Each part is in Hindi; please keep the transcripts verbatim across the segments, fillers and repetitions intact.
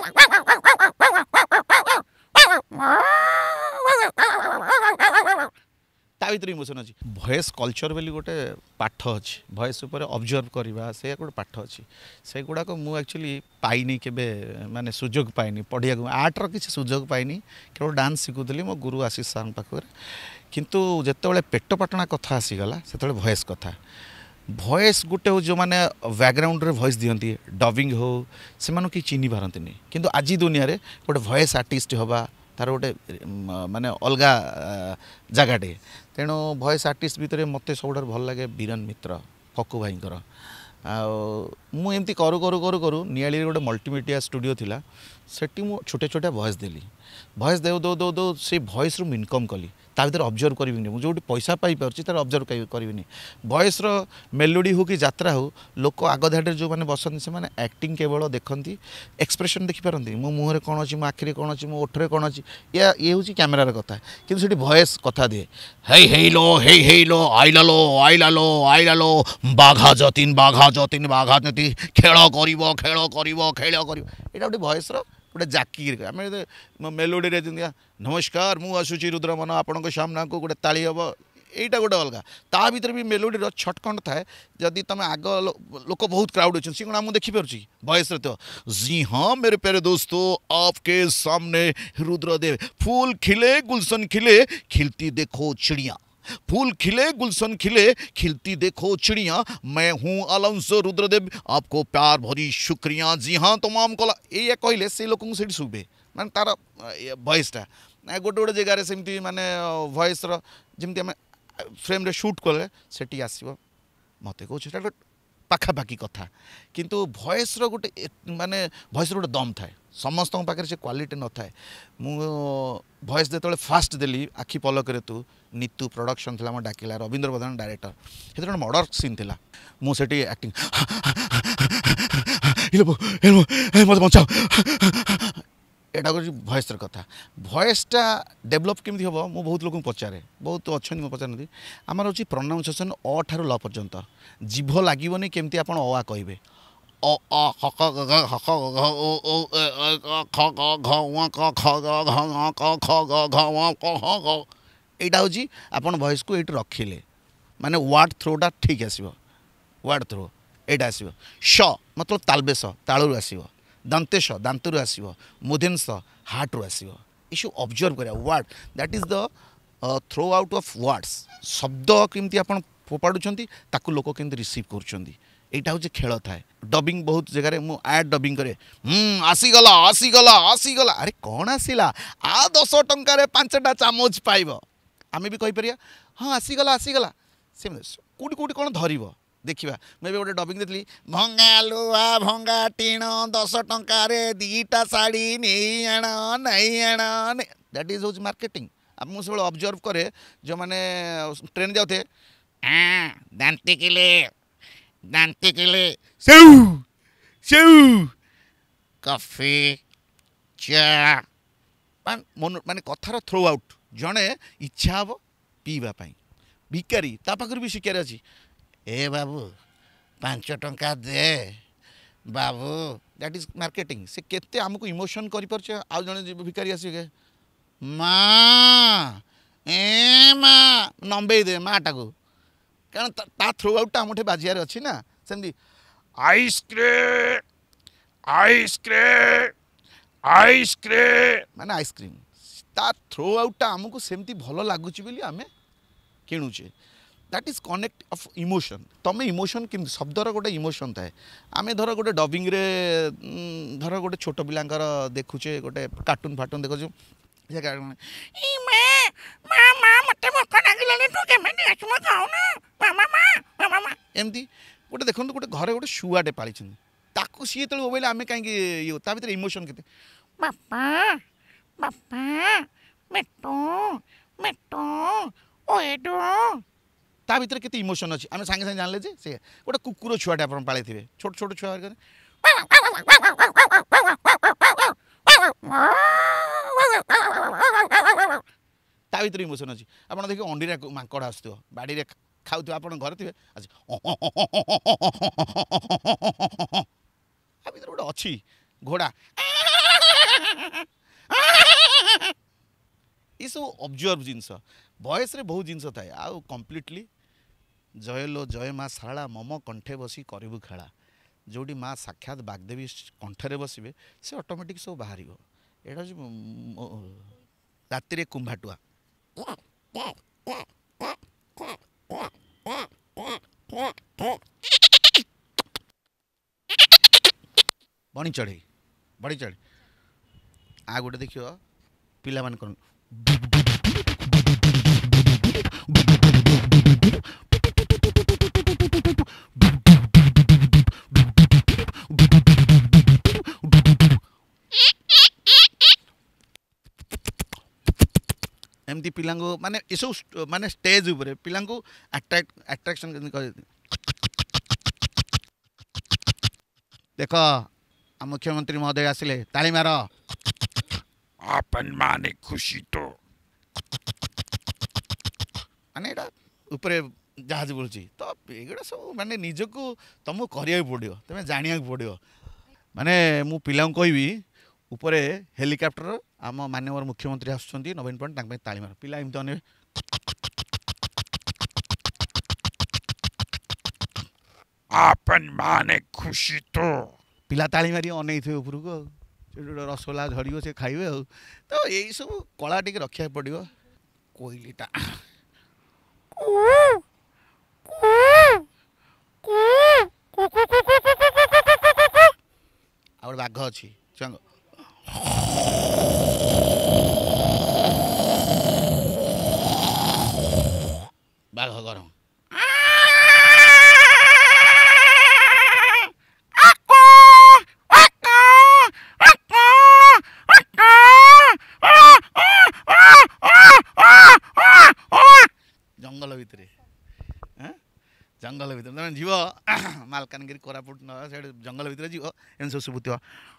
ता भीतर इमोशन अच्छी भॉइस कल्चर बोली गोटे पाठ अच्छी भॉइस उपर ऑब्जर्व करवा से गोटे पाठ अच्छी से गुड़ाक मुझे एक्चुअली पाइनी केबे माने सुजोग पाइनी पढ़िया आर्टर किसी सुजोग पाइनी केवल डांस शिखुली मो गुरु आशीष सार पाखे किंतु जिते पेट पाटना कथा आसीगला से भॉइस कथा भॉइस गोटे जो मैंने बैकग्राउंड रे वॉइस दियंती डबिंग हो से मानु कि चिन्ह पारती किंतु आज दुनिया रे गोटे भॉइस आर्टिस्ट हवा तार गोटे माने अलगा जगाटे तेणु भॉइस आर्टिस्ट भितर मत सब भल लगे बीरन मित्र फकु भाई मुझे करू करू करू करू नियाली गोटे मल्टीमीडिया स्टूडियो थिला सेठी मु छोटे छोटे भॉइस देली भॉइस दे दो दो दो से भॉइस रू इनकम कली ता भीतर ऑब्जर्व करी जो पैसा पाई पार्टी तार ऑब्जर्व करी भॉइस रो मेलोडी हो कि यात्रा हो लोक आग धाड़े जो मैंने बसती से मैंने एक्टिंग केवल देखती एक्सप्रेशन देखिपारती मो मुहर कौन अच्छी मो आखिरी कौन अच्छी मो ओठरे कौन अच्छी या ये हूँ कैमेरार कथा कि से भॉइस कथा दिए हे हेलो हे हेलो आइला लो आइला लो आइला लो बाघा जतीन बाघा जतीन बाघा जती खेल कर खेल कर खेल कर यहाँ गोटे भॉइस गोटे जाकिर आम मेलोडी रे नमस्कार मु आसुची रुद्रमन आपण सामना को गोटे ताली हम यहीटा गोटे अलग ता भीतर भी मेलोडी छटकंड थाए जदि तुम आग लोक बहुत क्राउड अच्छे सी कौन देखिपुर भॉइस तो जी हाँ मेरे प्यारे दोस्तों आपके सामने रुद्रदेव फूल खिले गुलशन खिले खिलती देखो चिड़िया फूल खिले गुलशन खिले खिलती देखो चिड़िया मैं हूँ अलंसो रुद्रदेव आपको प्यार भरी शुक्रिया जी हाँ तमाम कला ये कहले से लोक शुभे माने तार भॉइसटा गोटे गोटे जगार सेमती माने भॉइस रमी आम फ्रेम रे शूट कले सेठी आसो मत कह पाखापाखि कथा किंतु भॉइस रो गोटे माने भॉइस रो गोटे दम थाए समस्त पाखे से क्वालिटी न थाए मु भॉइस जो फास्ट देली आखि पलक तू नीतू प्रोडक्शन थी आम डाकिला रवींद्र प्रधान डायरेक्टर से गोटे मर्डर सीन थी मुझे एक्टिंग मत बचाओ एटा हूँ भॉइस कथा भॉइसटा डेभलप केमी हम मुझे बहुत लोग पचारे बहुत अच्छा मुझे पचारती आमर हूँ प्रोनाउंसिएशन अ ठार ल पर्यंत जीभ लगनी केमती आप अ कहे अ यहाँ हूँ आप भॉइस को ये रखिले माने वर्ड थ्रोटा ठीक आसो वर्ड थ्रो यहाँ आसो श मतलब तालबेश तालू आसो दंतेश दांतरु आसो मुदिंस हार्ट रु आसो ये ऑब्जर्व करा word that is the throw out of words शब्द केमती आप फोपाड़ुंट ताकू लोक केमती रिसीव कर यहाँ हूँ खेल थाए डबिंग बहुत जगह मु एड डबिंग करे हम्म आसीगला आसीगला आसीगला अरे कौन आसला आ दस टंकार पांचटा चामच पाइब आम भी कहीपर हाँ आसीगला आसीगला से कौटी कौटी कौन धर देखा मुझे गोटे डबिंग देती भंगा लुआ भंगा टीण दस टंकार दीटा शाढ़ी नहीं आण नहीं आण दैट इज हूँ मार्केटिंग अब मुझे सब ऑब्जर्व करे जो मैंने ट्रेन जाते दांती किले दांती किले सेऊ सेऊ कॉफी चा माने कथार थ्रो आउट जड़े इच्छा हम पीवाई भिकारी ता पाखर भी शिकार अच्छी ए बाबू पांच टंका दे बाबू दैट इज मार्केटिंग से केते आमको इमोशन कर आउ जड़े भिकारी आसिके माँ ए माँ नंबे दे माटा को कारण ता थ्रो आउटा आम बाजियार अच्छी ना सेमती आइसक्रीम आइसक्रीम आइसक्रीम माने आइसक्रीम ता थ्रो आउटा आमको सेमती भल लगुच आम किणुचे that is connect of emotion तुम इमोशन कि शब्दर गोटे इमोशन थाए आम धर गोटे डबिंग रे धर गोटे छोट पिलांकर देखुचे गोटे कार्टून फाटून देखु एमती गोटे देखो गोटे घरे गोटे शुआटे पाली ताकू सी जो मोबाइल आम कहीं ता भीतर इमोशन के बापा बापा मेटो मेटो ओएडो ता भीतर केते इमोशन अच्छी आम सांगे सांगे जानले जे से गोटे कुकुर छुआटे आप पाले थे छोट छोट छुआ ता भीतर इमोशन अच्छी आप देखिए अंडी माकड़ आसो बाड़ी खाऊ आप घर थे भीतर गोटे अच्छी घोड़ा ये सब ऑब्जर्व जिनस वॉइस रे बहुत जिनस थाए आउ कम्प्लीटली जय लो जय माँ सारा मम कंठे बसी करू खेला जोटी माँ साक्षात बागदेवी कंठरे बसवे से ऑटोमेटिक सब बाहर एटा राति कुंभाटुआ बणी चढ़े बड़ी चढ़े आ गोटे देख पिला मान कर एमती पिला माने ये सब माने स्टेज उपरे पिला अट्रैक्ट अट्रैक्शन देख आ मुख्यमंत्री महोदय आसिले ताली मार अपन माने खुशी तो माने एटा ऊपर जहाज बोलची तो एगुड़ा सब माने निजको तुमको करिया पड़ो तुम जानिया पड़ो माने मु पिला कहबी उपरे हेलिकॉप्टर आम माननीय मुख्यमंत्री आसुँच नवीन पट्टनायक ताली मार पिला एमती अने अपन माने खुशी तो पिला ताली मारी अनै थे उपरक रसगोला झड़ से खाइबे तो यही सब कला टी रखा पड़ो कोईलीटा आ बाघ अच्छी चंग बाघ गरम जंगल भितर जंगल भितर तुम जीव मालकानगिरी कोरापुट न से जंगल भितर जीव एन सब शुभुत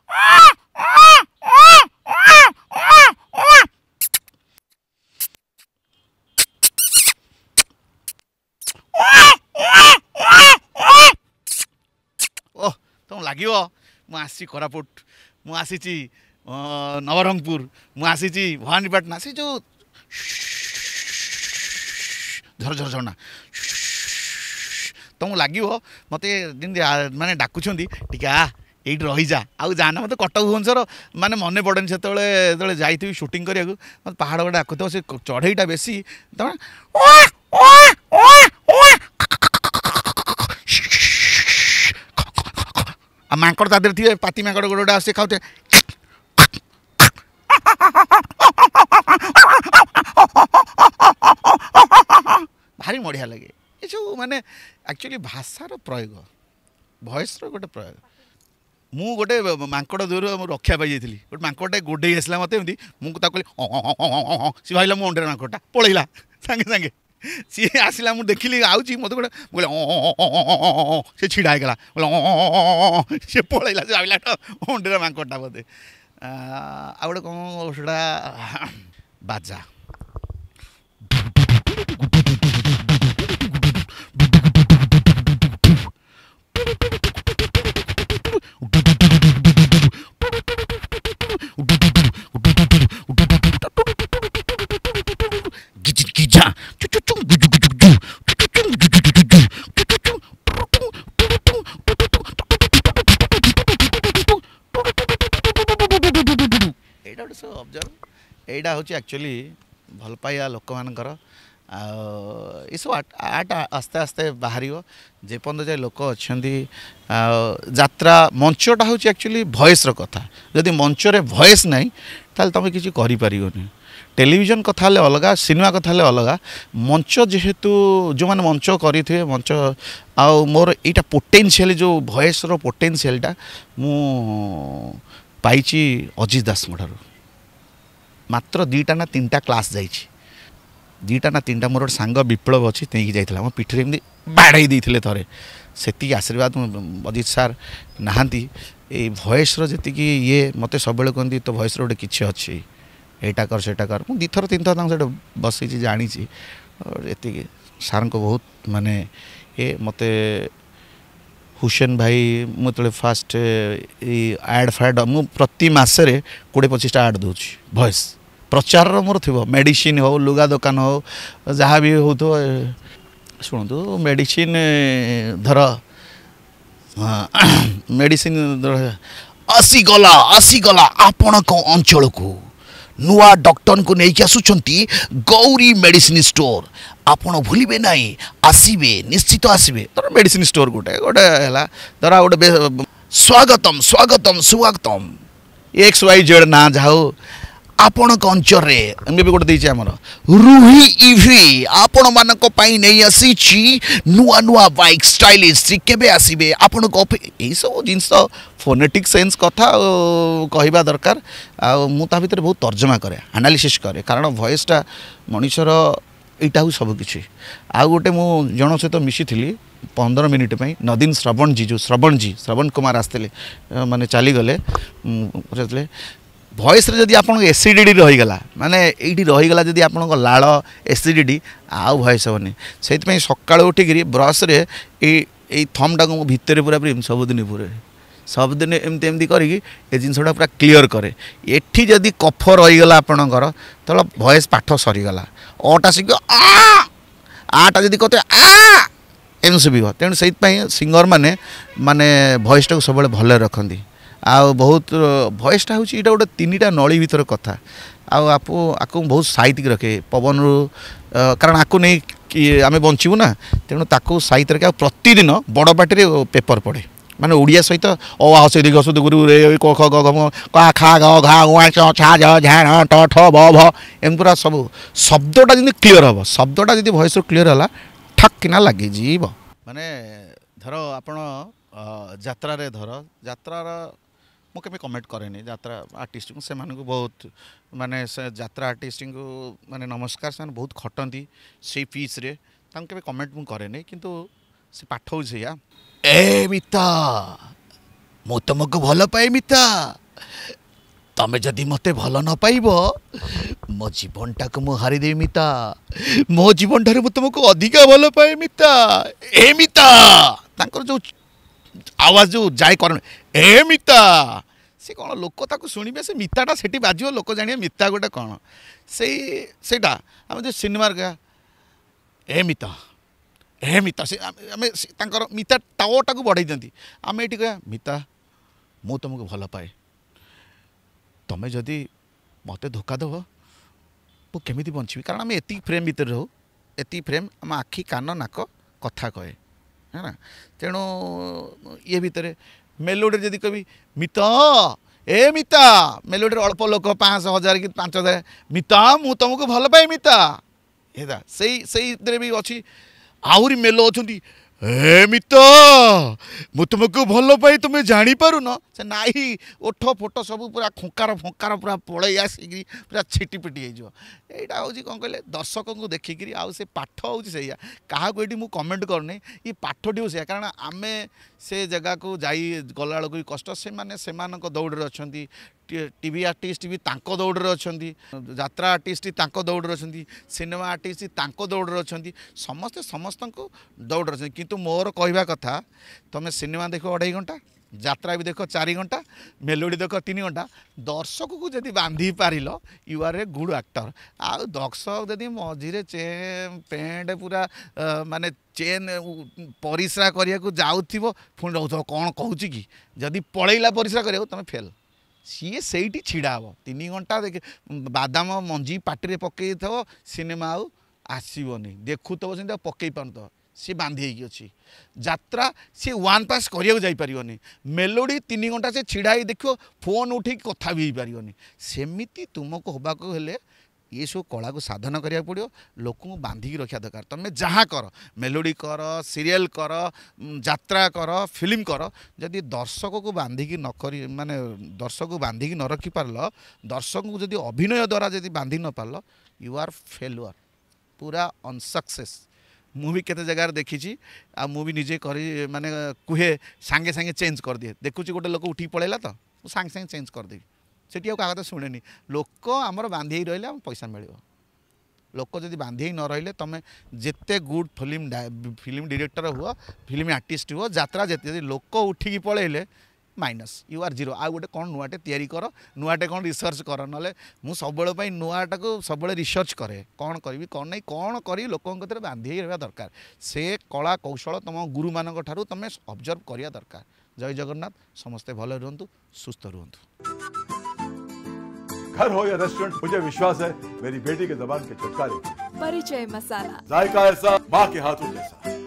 ओह तुम लगे मुसी कोरापुट मुसी नवरंगपुर मुसी भवानीपाटना से जो झर झर झरना तुमको लगे मत माने डाकुंट टी आ ये रही जा आउ जाना मत कटक भुवनेश्वर माने मन पड़े से जाइए शूटिंग करा मत पहाड़ गोटे डाकुथ से चढ़ईटा बेसी तुम माकड़ तादर थे पाती माकड़ गोटे गोटे आसे खाते भारी बढ़िया लगे ये सब माने एक्चुअली भाषार प्रयोग भॉइस रो गोटे प्रयोग मु गोटे माकड़ दूर रक्षा पाई जाइली गोटे माकड़टे गोडे आसला मत एमती मुझे सी भाई मो अंडे माकड़टा पलैला सांगे सांगे सी आसला मुझे देखिली आउची मत गोटे बोले सी छिड़ा होगा बोले सी पलैला से भाविला अंडे माकड़टा बोधे आ गोटे कौन सेटा बाजा एटा हूँ एक्चुअली भल पाइया लोक मानकर ये सब आर्ट आस्ते आस्ते बाहर जेपर्यंत जाए लोक अच्छा यात्रा मंचटा हूँ एक्चुअली भॉइस कथा जदि मंचरे भॉइस नहीं ताल तुम किसी करें टेलीविजन कथा अलग सिनेमा कथा अलग मंच जेहेतु जो मैंने मंच करेंगे मंच आउ मोर यहाँ पोटेंशियल जो भॉइस रो पोटेंशियलटा मु पाइची अजित दास ठार मात्र दीटा ना तीन टा क्लास जाइए दीटा ना तीन टा मोर सांग विप्लव अच्छी तैयारी जाइए मो पिठरे एमती बाड़े देते थे से आशीर्वाद अजित सार नहांती ये भॉइस रो जी ये मत सब कहती तो भॉइस रो गोटे किसी अच्छी एटा कर सेटा कर मुझे दिथर तीन थर से बस जानी ये सार को बहुत माने ये मत हुसेन भाई मुझे फास्ट आड फैड मु प्रति मसरे कोड़े पचिश आड दूची भॉइस प्रचार मोर थी मेडिसिन हो लुगा दुकान हो जहाँ भी हो तो शुणु मेडिसिन धर मेडिसिन आसीगला आसीगला आपण को अंचल को नुआ डॉक्टर को नहीं आसुंच गौरी मेडिसिन स्टोर आपण भूलिबे नहीं आसबे निश्चित आसबे धर मेडिसिन स्टोर गोटे गोटे है धर गोटे स्वागतम स्वागतम स्वागतम एक्स वाई जेड ना जाओ आपण अंचल में भी गोटे देती आमर रुही इवी आपण मान नहीं आसी नुआ नुआ बाइक स्टाइलिश केबे आसबे आपण यही सब जिनस फोनेटिक सेन्स कथा कहवा दरकार आ भितर बहुत तर्जमा करे एनालिसिस करे कारण वॉइसटा मनुष्यर यहाँ हूँ सबकि आ गोटे मु जन सहित मिसी पंद्रह मिनिट में नदीन श्रवण जी जो श्रवण जी श्रवण कुमार आसते माने चलीगले भॉइस रे जदि आपन एसिडिटी रहीगला माने एठी रहीगला जदि आपन लाड़ एसिडिटी आउ भॉइस हेनी से सकाल उठिक ब्रश रे ए थमटा को भितर पूरा पूरी सबुदिन पूरे सबुदिन एमती एमती करी जिनसटा पूरा क्लीयर करे एठी जदि कफ रहीगला आपणकर तो भॉइस पाठ सरीगला अटा शिख आ आटा जदि कहते आ एम शुभ तेणु से सिंगर मैंने माने भॉइस टाक सब भले रखती आ बहुत भॉइसटा हूँ यहाँ गोटे तीन टा नली भीतर कथा आपको आपको बहुत साइतिक रखे पवन रु कारण आपको नहीं कि आम बचू ना तेणु ताको साहित्य रखे प्रतिदिन बड़ पार्टी पेपर पढ़े माने ओडिया सहित ओ आ से दिगस गुरु रे क ख ग घ का खा ग घा उआ च छा ज झा ट ठ ब भ एम पूरा सब शब्दटा जदि क्लियर हम शब्दटा जदि भॉइस क्लियर है ठक किना लगे जीव माने धर आपण यात्रा रे धर यात्रार मु केबे कमेंट करेनी यात्रा आर्टिस्ट को से मानक बहुत माने यात्रा आर्टिस्ट को माने नमस्कार से बहुत खटंती से पीस रे तां केबे कमेंट मु करेनी किंतु से पाठ हो या ए मिता मु तुमको भल पाए मिता तमे जदि मते भल न पाइब मो जीवनटा को मु हारी दे मिता मो जीवन ठारे मु तुमको अधिका भल पाए मिता ए मिता तांकर जो आवाज जो जाए कर ए मिता से कौन लोक ताको शुणवे से मिताटा सेठी बाजियो लोक जानिए मिता गोटे कौन से सेटा आम जो सिनेमा गया ए मिता ए मिता से आम तांकर मिता टाओटा को बढ़ाई दिखती आम ये कह मिता मु तुमको भल पाए तमें जदि मत धोखा दब मु केमी बंची कारण आम एति फ्रेम भीतर रहू एति फ्रेम आम आखि कान नाक कथा कहे है ना तेणु ये भितर मेलोडी जदि कवि मिता ए मिता मेलोडी अल्प लोक पाँच हजार कि पाँच हजार मिता मु तुमको भल पाए मिता है से भी अच्छी आहरी मेलो अच्छा ए मिता मु तुमको भल पाई तुम्हें जानी पार न से नाई ओठ फोट सब पूरा खोकार फोकार पूरा पलि आसिक पूरा छिटी पिटी होटा हूँ कौन कहले दर्शक को देखिकी आउ से पाठ हूँ से क्या ये कमेंट करनी ये पाठटी से कारण आम से जगह को जाई गला बेलू कष्ट से माने से दौड़ अच्छा टीवी आर्टिस्ट भी तांको दौड़ अच्छा यात्रा आर्टिस्ट तांको दौड़ अच्छा सिनेमा आर्टिस्ट तांको दौड़ अच्छा समस्ते समस्त को दौड़ अच्छा किंतु मोर कहवा कथा तुम सिनेमा देख अढ़ाई घंटा यात्रा भी देख चार घंटा मेलोडी देख तीन घंटा दर्शक को जब बांधि पार you are a good actor आ दर्शक जब मझे चेन पेंट पूरा माने चेन परिश्रा करने जाऊ पुणी रोथ कौन कहूँ कि जदि पलैला परिश्रा करा तुम फेल सी से छिड़ा हे तीन घंटा देख बादाम मंजी पार्टी पकई थो सिनेमा आउ आसबनी देखुव से पकई पार सी बांधी अच्छी यात्रा सी वन पास करनी मेलोडी तीन घंटा से छिड़ा देख फोन उठे कथा भी पारनी सेमती तुमको होबाको हेले ये सब कला को साधन करा पड़ो लोक को बांधिकी रखा दरकार तुम्हें जहाँ कर मेलोडी कर सीरियल कर यात्रा कर फिल्म कर जदि दर्शक को बांधिकी न करी माने दर्शक को बांधिकी न रखी पार दर्शक को जदि अभिनय द्वारा जदि बांधि न पार यू आर फेलुअर पूरा अनसक्सेस मु भी केते जगह देखी आ मु भी निजे करी माने कुहे सांगे सांगे चेंज कर दिए देखुची गोटे लोक उठी पड़ेगा तो सांगे सांगे चेंज करदेवी सेठी क्या कथा शुणे लोक आमर बांधि रही पैसा मिल लोक जदि बांधी न रही तुम जिते गुड फिल्म फिल्म डायरेक्टर हुआ फिल्म आर्टिस्ट हुआ यात्रा जिते लोक उठिकी पलैले माइनस यू आर जीरो आ गोटे कौन नुआटे तैयारी कर नुआटे कौन रिसर्च कर ना मु सब नुआटा को सब रिसर्च करे कौन करी कौन नहीं कौन कर लोकों बांधी रहा दरकार से कला कौशल तुम गुरु मान तुम ऑब्जर्व करिया दरकार। जय जगन्नाथ समस्ते भले रुहतु सुस्थ रुहतु। घर हो या रेस्टोरेंट मुझे विश्वास है मेरी बेटी के जबान के छुटकारे परिचय मसाला जायका ऐसा माँ के हाथों जैसा।